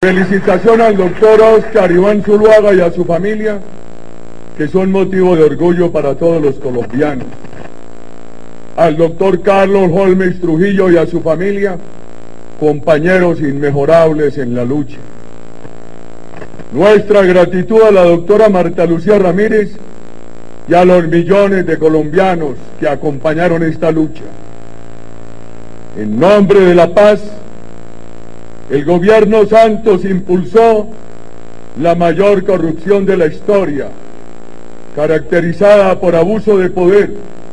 Felicitación al doctor Oscar Iván Zuluaga y a su familia, que son motivo de orgullo para todos los colombianos. Al doctor Carlos Holmes Trujillo y a su familia, compañeros inmejorables en la lucha. Nuestra gratitud a la doctora Marta Lucía Ramírez y a los millones de colombianos que acompañaron esta lucha. En nombre de la paz, el gobierno Santos impulsó la mayor corrupción de la historia, caracterizada por abuso de poder,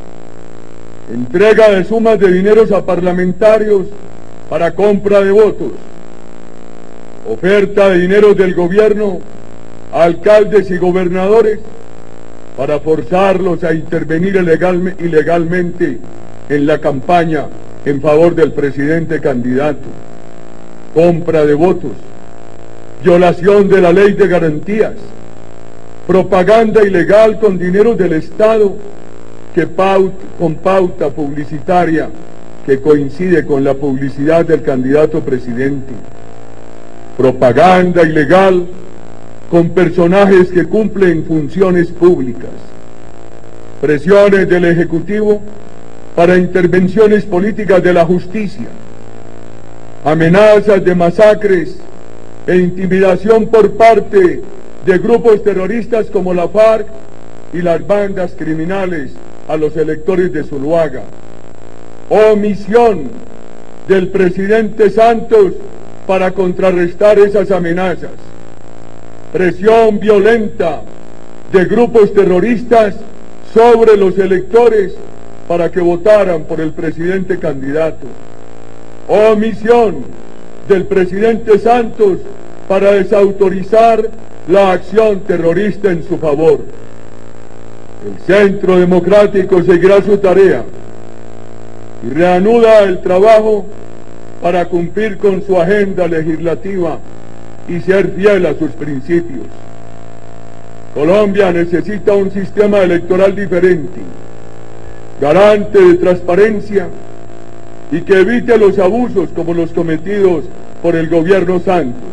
entrega de sumas de dineros a parlamentarios para compra de votos, oferta de dineros del gobierno a alcaldes y gobernadores para forzarlos a intervenir ilegalmente en la campaña en favor del presidente candidato, compra de votos, violación de la ley de garantías, propaganda ilegal con dinero del Estado con pauta publicitaria que coincide con la publicidad del candidato presidente, propaganda ilegal con personajes que cumplen funciones públicas, presiones del Ejecutivo para intervenciones políticas de la justicia, amenazas de masacres e intimidación por parte de grupos terroristas como la FARC y las bandas criminales a los electores de Zuluaga, omisión del presidente Santos para contrarrestar esas amenazas, presión violenta de grupos terroristas sobre los electores para que votaran por el presidente candidato, omisión del presidente Santos para desautorizar la acción terrorista en su favor. El Centro Democrático seguirá su tarea y reanuda el trabajo para cumplir con su agenda legislativa y ser fiel a sus principios. Colombia necesita un sistema electoral diferente, garante de transparencia y que evite los abusos como los cometidos por el gobierno Santos.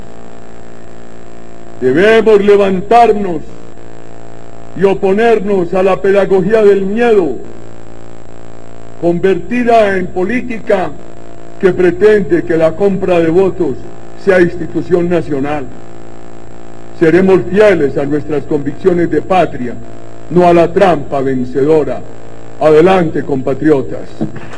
Debemos levantarnos y oponernos a la pedagogía del miedo, convertida en política que pretende que la compra de votos sea institución nacional. Seremos fieles a nuestras convicciones de patria, no a la trampa vencedora. Adelante, compatriotas.